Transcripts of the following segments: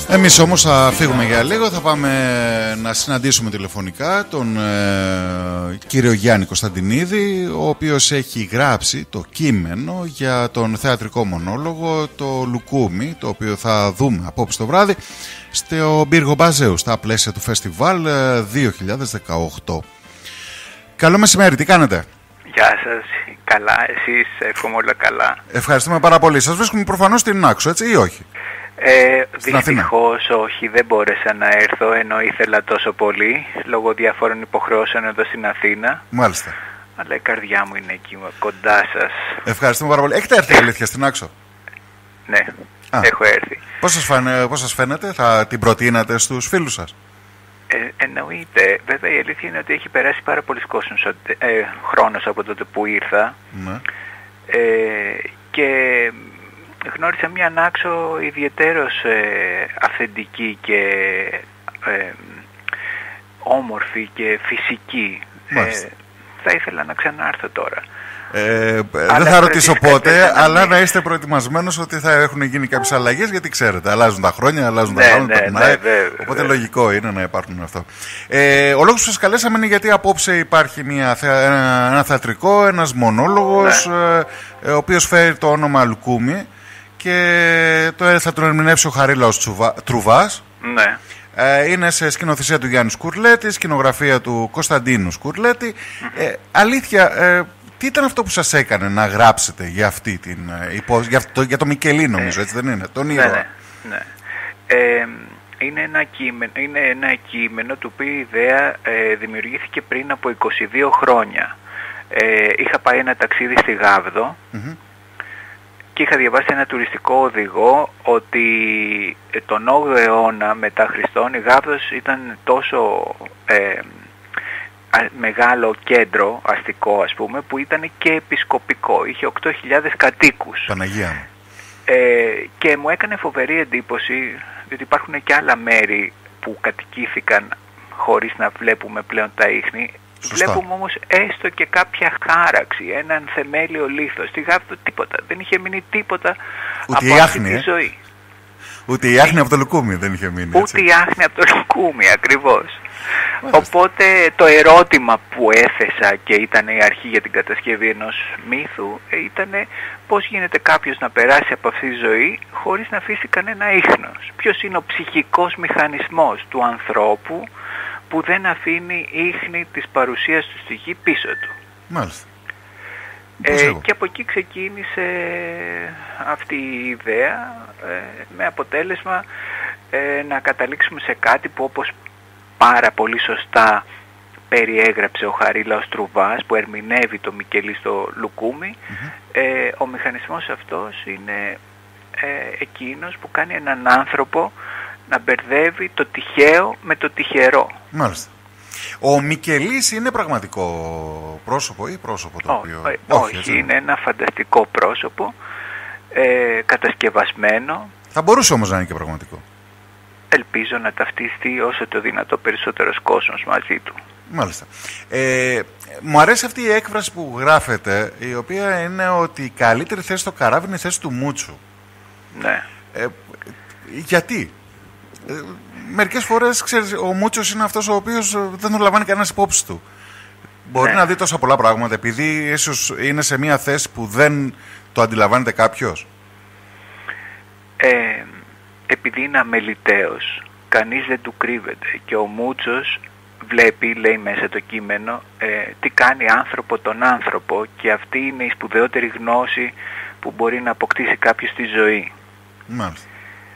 Εμείς όμως θα φύγουμε για λίγο. Θα πάμε να συναντήσουμε τηλεφωνικά τον κύριο Γιάννη Κωνσταντινίδη, ο οποίος έχει γράψει το κείμενο για τον θεατρικό μονόλογο το Λουκούμι, το οποίο θα δούμε απόψε το βράδυ στο Πύργο Μπαζέου στα πλαίσια του Φεστιβάλ 2018. Καλό μεσημέρι, τι κάνετε? Γεια σας, καλά, εσείς, εύχομαι όλα καλά. Ευχαριστούμε πάρα πολύ. Σας βρίσκουμε προφανώς στην Άξο, έτσι ή όχι? Δυστυχώς όχι, δεν μπόρεσα να έρθω ενώ ήθελα τόσο πολύ λόγω διαφόρων υποχρεώσεων εδώ στην Αθήνα. Μάλιστα. Αλλά η καρδιά μου είναι εκεί κοντά σας. Ευχαριστούμε πάρα πολύ. Έχετε έρθει αλήθεια στην Άξο? Ναι, έχω έρθει. Πώς σας φαίνεται, θα την προτείνατε στους φίλους σας? Εννοείται. Βέβαια η αλήθεια είναι ότι έχει περάσει πάρα πολλοί χρόνος από τότε που ήρθα. Ναι. Και γνώρισα μια Άξο ιδιαιτέρως αυθεντική και όμορφη και φυσική. Θα ήθελα να ξανάρθω τώρα. Δεν θα ρωτήσω πότε, αλλά να είστε προετοιμασμένος ότι θα έχουν γίνει κάποιες αλλαγές, γιατί ξέρετε, αλλάζουν τα χρόνια, αλλάζουν τα χρόνια, οπότε λογικό είναι να υπάρχουν αυτό. Ο λόγος που σας καλέσαμε είναι γιατί απόψε υπάρχει ένα θεατρικό, ένας μονόλογος, ο οποίος φέρει το όνομα Λουκούμι και θα τον ερμηνεύσει ο Χαρίλαος Τρουβάς. Ναι. Είναι σε σκηνοθεσία του Γιάννη Σκουρλέτη, σκηνογραφία του Κωνσταντίνου Σκουρλέτη. Αλήθεια, τι ήταν αυτό που σας έκανε να γράψετε για αυτή την για το Μικελί, νομίζω, έτσι δεν είναι, τον ήρωα? Ναι. Είναι ένα κείμενο του οποίου η ιδέα δημιουργήθηκε πριν από 22 χρόνια. Είχα πάει ένα ταξίδι στη Γάβδο και είχα διαβάσει ένα τουριστικό οδηγό ότι τον 8ο αιώνα μετά Χριστόν η Γάβδος ήταν τόσο μεγάλο κέντρο αστικό, ας πούμε, που ήταν και επισκοπικό. Είχε 8.000 κατοίκους. Παναγία μου. Και μου έκανε φοβερή εντύπωση, διότι υπάρχουν και άλλα μέρη που κατοικήθηκαν χωρίς να βλέπουμε πλέον τα ίχνη. Σωστά. Βλέπουμε όμως έστω και κάποια χάραξη, έναν θεμέλιο λίθο. Στη Γάβδο τίποτα. Δεν είχε μείνει τίποτα ούτε από αυτή τη ζωή. Ούτε η άχνη από το Λουκούμι δεν είχε μείνει. Ούτε η άχνη από το Λουκούμι, ακριβώς. Οπότε το ερώτημα που έθεσα και ήταν η αρχή για την κατασκευή ενός μύθου ήταν πώς γίνεται κάποιος να περάσει από αυτή τη ζωή χωρίς να αφήσει κανένα ίχνος. Ποιος είναι ο ψυχικός μηχανισμός του ανθρώπου που δεν αφήνει ίχνη της παρουσίας του στη γη πίσω του. Μάλιστα. Και από εκεί ξεκίνησε αυτή η ιδέα με αποτέλεσμα να καταλήξουμε σε κάτι που, όπως πάρα πολύ σωστά περιέγραψε ο Χαρίλαος Τρουβάς, που ερμηνεύει το Μικελί στο Λουκούμι, ο μηχανισμός αυτός είναι εκείνος που κάνει έναν άνθρωπο να μπερδεύει το τυχαίο με το τυχερό. Μάλιστα. Ο Μικελής είναι πραγματικό πρόσωπο ή πρόσωπο το οποίο... Όχι, είναι ένα φανταστικό πρόσωπο, κατασκευασμένο. Θα μπορούσε όμως να είναι και πραγματικό. Ελπίζω να ταυτιστεί όσο το δυνατό περισσότερος κόσμος μαζί του. Μάλιστα. Μου αρέσει αυτή η έκφραση που γράφετε, η οποία είναι ότι η καλύτερη θέση στο καράβι είναι η θέση του Μούτσου. Ναι. Γιατί? Μερικές φορές, ξέρεις, ο Μούτσος είναι αυτός ο οποίος δεν τον λαμβάνει κανένας υπόψη του. Μπορεί να δει τόσα πολλά πράγματα, επειδή ίσως είναι σε μια θέση που δεν το αντιλαμβάνεται κάποιος. Επειδή είναι αμεληταίος, κανείς δεν του κρύβεται και ο Μούτσος βλέπει, λέει μέσα το κείμενο, τι κάνει άνθρωπο τον άνθρωπο, και αυτή είναι η σπουδαιότερη γνώση που μπορεί να αποκτήσει κάποιος στη ζωή. Μάλιστα.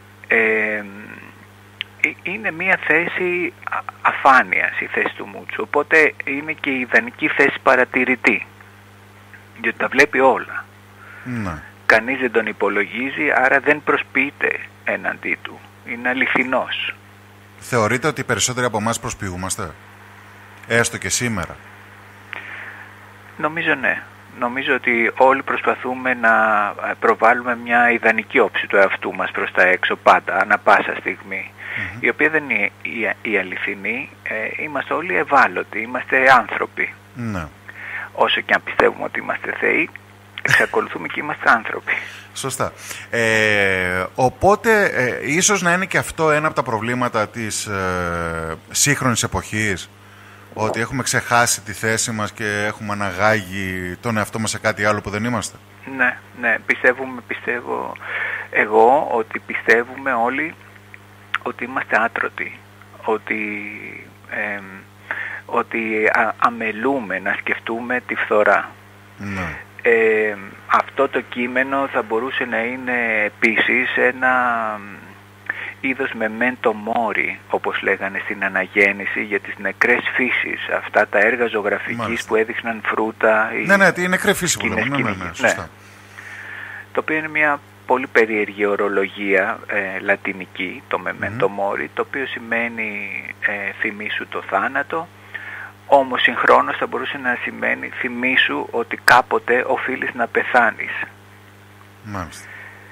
Είναι μια θέση αφάνειας η θέση του Μούτσου, οπότε είναι και η ιδανική θέση παρατηρητή, διότι τα βλέπει όλα. Ναι. Κανείς δεν τον υπολογίζει, άρα δεν προσποιείται έναντί του. Είναι αληθινός. Θεωρείτε ότι οι περισσότεροι από εμάς προσποιούμαστε, έστω και σήμερα? Νομίζω ναι. Νομίζω ότι όλοι προσπαθούμε να προβάλλουμε μια ιδανική όψη του εαυτού μας προς τα έξω πάντα, ανά πάσα στιγμή, η οποία δεν είναι η αληθινή. Είμαστε όλοι ευάλωτοι, είμαστε άνθρωποι. Ναι. Όσο και αν πιστεύουμε ότι είμαστε θεοί, εξακολουθούμε και είμαστε άνθρωποι. Σωστά. Οπότε, ίσως να είναι και αυτό ένα από τα προβλήματα της σύγχρονης εποχής, ότι έχουμε ξεχάσει τη θέση μας και έχουμε αναγάγει τον εαυτό μας σε κάτι άλλο που δεν είμαστε. Ναι, πιστεύω εγώ ότι πιστεύουμε όλοι ότι είμαστε άτρωτοι, ότι αμελούμε να σκεφτούμε τη φθορά. Ναι. Αυτό το κείμενο θα μπορούσε να είναι επίσης ένα είδος memento mori, όπως λέγανε στην Αναγέννηση, για τις νεκρές φύσεις, αυτά τα έργα ζωγραφικής που έδειχναν φρούτα. Ναι, τη νεκρή φύση που λέμε. Ναι, σωστά. Το οποίο είναι μια πολύ περίεργη ορολογία λατινική, το memento mori, το οποίο σημαίνει θυμήσου το θάνατο, όμως συγχρόνως θα μπορούσε να σημαίνει θυμήσου ότι κάποτε οφείλεις να πεθάνεις. Μάλιστα.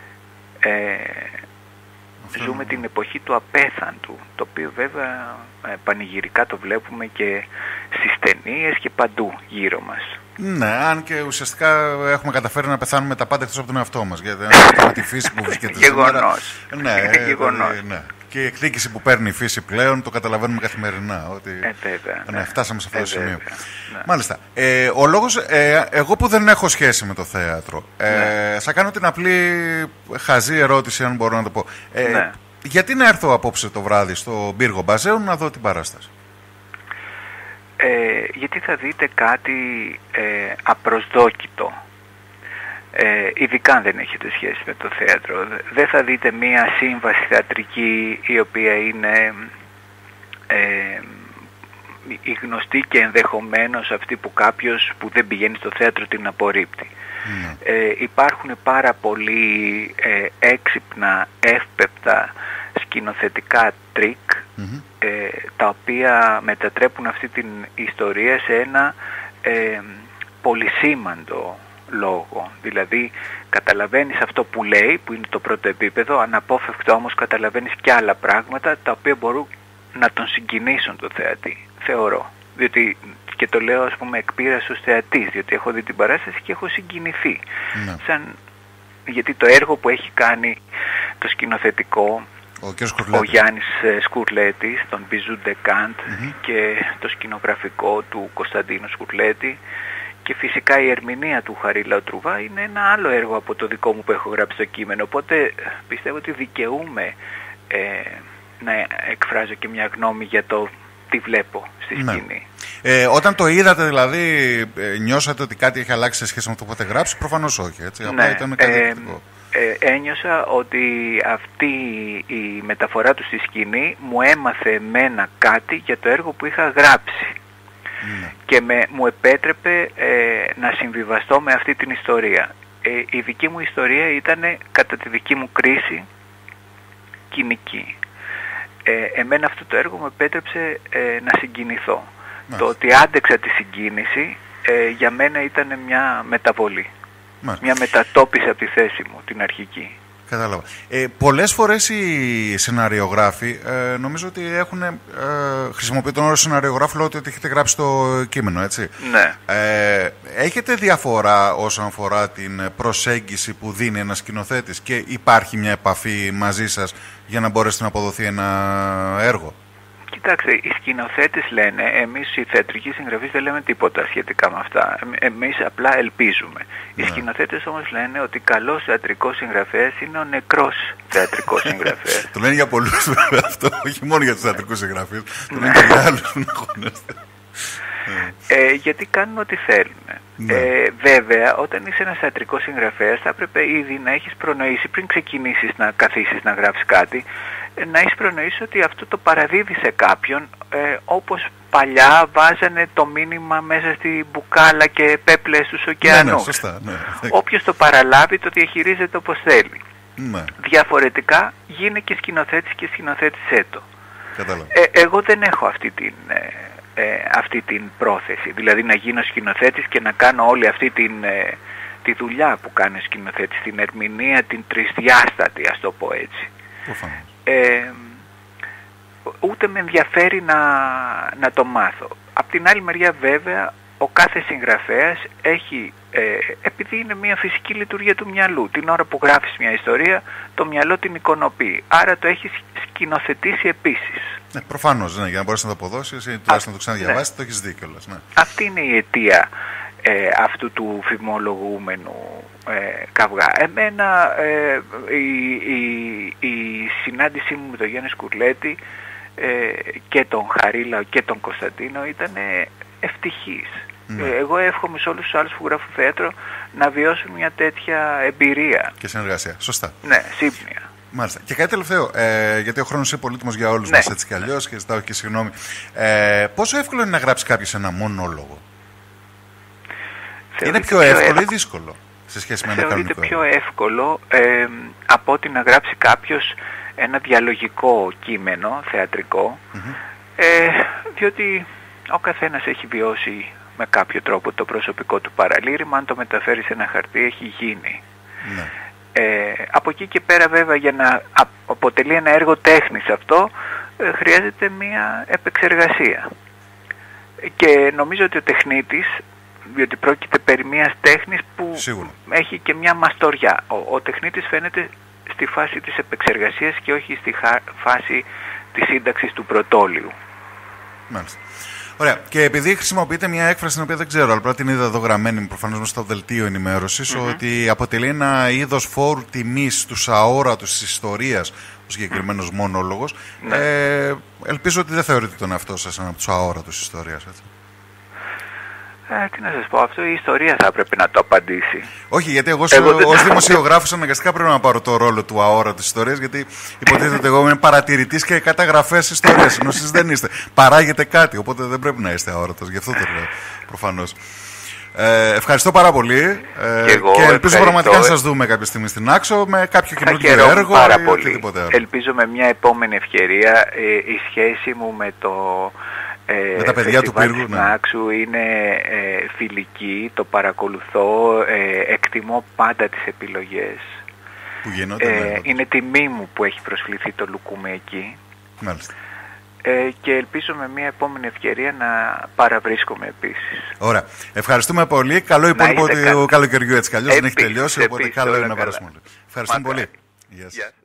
Ζούμε την εποχή του απέθαντου, το οποίο βέβαια πανηγυρικά το βλέπουμε και στις ταινίες και παντού γύρω μας. Ναι, αν και ουσιαστικά έχουμε καταφέρει να πεθάνουμε τα πάντα εκτός από τον εαυτό μας, γιατί με τη φύση που βρίσκεται σήμερα. Γεγονός. Ναι. Και η εκδίκηση που παίρνει η φύση πλέον το καταλαβαίνουμε καθημερινά, ότι φτάσαμε σε αυτό το σημείο. Ναι. Μάλιστα. Ο λόγος, εγώ που δεν έχω σχέση με το θέατρο, θα κάνω την απλή χαζή ερώτηση, αν μπορώ να το πω. Γιατί να έρθω απόψε το βράδυ στο Πύργο Μπαζέων να δω την παράσταση? Γιατί θα δείτε κάτι απροσδόκητο. Ειδικά αν δεν έχετε σχέση με το θέατρο. Δεν θα δείτε μία σύμβαση θεατρική η οποία είναι η γνωστή και ενδεχομένως αυτή που κάποιος που δεν πηγαίνει στο θέατρο την απορρίπτει. Υπάρχουν πάρα πολλοί έξυπνα, εύπεπτα σκηνοθετικά τρίκ τα οποία μετατρέπουν αυτή την ιστορία σε ένα πολυσήμαντο λόγο. Δηλαδή καταλαβαίνεις αυτό που λέει, που είναι το πρώτο επίπεδο, αναπόφευκτα όμως καταλαβαίνεις και άλλα πράγματα τα οποία μπορούν να τον συγκινήσουν το θεατή, θεωρώ. Διότι, και το λέω ας πούμε εκ πείρας ως θεατής, διότι έχω δει την παράσταση και έχω συγκινηθεί. Γιατί το έργο που έχει κάνει το σκηνοθετικό ο Γιάννης Σκουρλέτης, τον Bijou de Kant, και το σκηνογραφικό του Κωνσταντίνου Σκουρλέτη, και φυσικά η ερμηνεία του Χαρίλαου Τρουβά είναι ένα άλλο έργο από το δικό μου που έχω γράψει στο κείμενο. Οπότε πιστεύω ότι δικαιούμαι να εκφράζω και μια γνώμη για το τι βλέπω στη σκηνή. Όταν το είδατε δηλαδή, νιώσατε ότι κάτι έχει αλλάξει σε σχέση με αυτό που είχατε γράψει? Προφανώς όχι, έτσι. Απλά ήταν κάτι εκπληκτικό. Ένιωσα ότι αυτή η μεταφορά του στη σκηνή μου έμαθε εμένα κάτι για το έργο που είχα γράψει. Και μου επέτρεπε να συμβιβαστώ με αυτή την ιστορία. Η δική μου ιστορία ήταν κατά τη δική μου κρίση κοινική. Εμένα αυτό το έργο μου επέτρεψε να συγκινηθώ. Το ότι άντεξα τη συγκίνηση για μένα ήταν μια μεταβολή. Μια μετατόπιση από τη θέση μου, την αρχική. Κατάλαβα. Πολλές φορές οι σεναριογράφοι νομίζω ότι έχουν χρησιμοποιεί τον όρο σεναριογράφο λόγω ότι έχετε γράψει το κείμενο, έτσι. Ναι. Έχετε διαφορά όσον αφορά την προσέγγιση που δίνει ένας σκηνοθέτης και υπάρχει μια επαφή μαζί σας για να μπορέσετε να αποδοθεί ένα έργο? Κοιτάξτε, οι σκηνοθέτες λένε, εμείς οι θεατρικοί συγγραφείς δεν λέμε τίποτα σχετικά με αυτά. Εμείς απλά ελπίζουμε. Οι σκηνοθέτες όμως λένε ότι καλός θεατρικός συγγραφέας είναι ο νεκρός θεατρικός συγγραφέας. Το λένε για πολλούς αυτό, όχι μόνο για τους θεατρικούς συγγραφείς, το λένε και για άλλους που αγωνίζονται. Γιατί κάνουν ό,τι θέλουν. Βέβαια, όταν είσαι ένας θεατρικός συγγραφέας θα έπρεπε ήδη να έχεις προνοήσει πριν ξεκινήσεις να καθίσεις να γράψεις κάτι, να έχεις προνοήσει ότι αυτό το παραδίδει σε κάποιον, όπως παλιά βάζανε το μήνυμα μέσα στη μπουκάλα και πέπλε στους ωκεανούς. Σωστά, Όποιος το παραλάβει το διαχειρίζεται όπως θέλει. Διαφορετικά γίνε και σκηνοθέτης και σκηνοθέτησέ το. Εγώ δεν έχω αυτή την πρόθεση, δηλαδή να γίνω σκηνοθέτης και να κάνω όλη αυτή τη δουλειά που κάνει ο σκηνοθέτης, την ερμηνεία, την τρισδιάστατη, ας το πω έτσι. Ούτε με ενδιαφέρει να το μάθω. Απ' την άλλη μεριά βέβαια ο κάθε συγγραφέας έχει, επειδή είναι μια φυσική λειτουργία του μυαλού, την ώρα που γράφεις μια ιστορία, το μυαλό την εικονοποιεί. Άρα το έχει σκηνοθετήσει επίσης. Ναι, προφανώς, ναι, για να μπορείς να το αποδώσεις ή τουλάχιστον να το ξαναδιαβάσεις, ναι. Το έχεις δει κιόλας. Ναι. Αυτή είναι η αιτία αυτού του φημολογούμενου καυγά. Εμένα η συνάντησή μου με τον Γιάννη Σκουρλέτη και τον Χαρίλαο και τον Κωνσταντίνο ήταν ευτυχής. Εγώ εύχομαι σε όλους τους άλλους που γράφουν θέατρο να βιώσουν μια τέτοια εμπειρία. Και συνεργασία, σωστά. Ναι, σύμπνοια. Μάλιστα. Και κάτι τελευταίο, γιατί ο χρόνος είναι πολύτιμος για όλους μας έτσι κι αλλιώς και ζητάω και συγγνώμη. Πόσο εύκολο είναι να γράψει κάποιος ένα μονόλογο? Είναι πιο εύκολο ή δύσκολο σε σχέση με ένα κανονικό? Θεωρείται πιο εύκολο από ότι να γράψει κάποιος ένα διαλογικό κείμενο θεατρικό, διότι ο καθένας έχει βιώσει με κάποιο τρόπο το προσωπικό του παραλήρημα, αν το μεταφέρει σε ένα χαρτί έχει γίνει. Ναι. Από εκεί και πέρα βέβαια για να αποτελεί ένα έργο τέχνης αυτό χρειάζεται μια επεξεργασία. Και νομίζω ότι ο τεχνίτης, διότι πρόκειται περί μιας τέχνης που σίγουρα έχει και μια μαστοριά. Ο τεχνίτης φαίνεται στη φάση της επεξεργασίας και όχι στη φάση της σύνταξης του πρωτόλιου. Μάλιστα. Ωραία. Και επειδή χρησιμοποιείται μια έκφραση την οποία δεν ξέρω, αλλά πρώτα την είδα εδώ γραμμένη προφανώς μες στο δελτίο ενημέρωσης, ότι αποτελεί ένα είδος φόρου τιμής στους αόρατους της ιστορίας, ο συγκεκριμένος μονόλογος. Ελπίζω ότι δεν θεωρείτε τον εαυτό σας ένα από τους αόρατους της ιστορίας, έτσι. Τι να σας πω, αυτό η ιστορία θα έπρεπε να το απαντήσει. Όχι, γιατί εγώ ως δημοσιογράφος αναγκαστικά πρέπει να πάρω το ρόλο του αόρατου της ιστορίας, γιατί υποτίθεται ότι εγώ είμαι παρατηρητής και καταγραφέας ιστορίας, ενώ εσείς δεν είστε. Παράγετε κάτι, οπότε δεν πρέπει να είστε αόρατος, γι' αυτό το λέω προφανώς. Ευχαριστώ πάρα πολύ και ελπίζω πραγματικά να σας δούμε κάποια στιγμή στην Άξο με κάποιο καινούργιο έργο πάρα ή οτιδήποτε άλλο. Ελπίζω με μια επόμενη ευκαιρία η σχέση μου με το με τα παιδιά του Πύργου, ναι. Άξου είναι φιλική, το παρακολουθώ, εκτιμώ πάντα τις επιλογές που γίνονται. Είναι τιμή μου που έχει προσκληθεί το Λουκούμι εκεί. Μάλιστα. Και ελπίζω με μια επόμενη ευκαιρία να παραβρίσκομαι επίσης. Ωραία. Ευχαριστούμε πολύ. Καλό υπόλοιπο του καλοκαιριού έτσι κι αλλιώς δεν έχει τελειώσει, οπότε καλό είναι να περάσουμε. Ευχαριστούμε πολύ. Yes.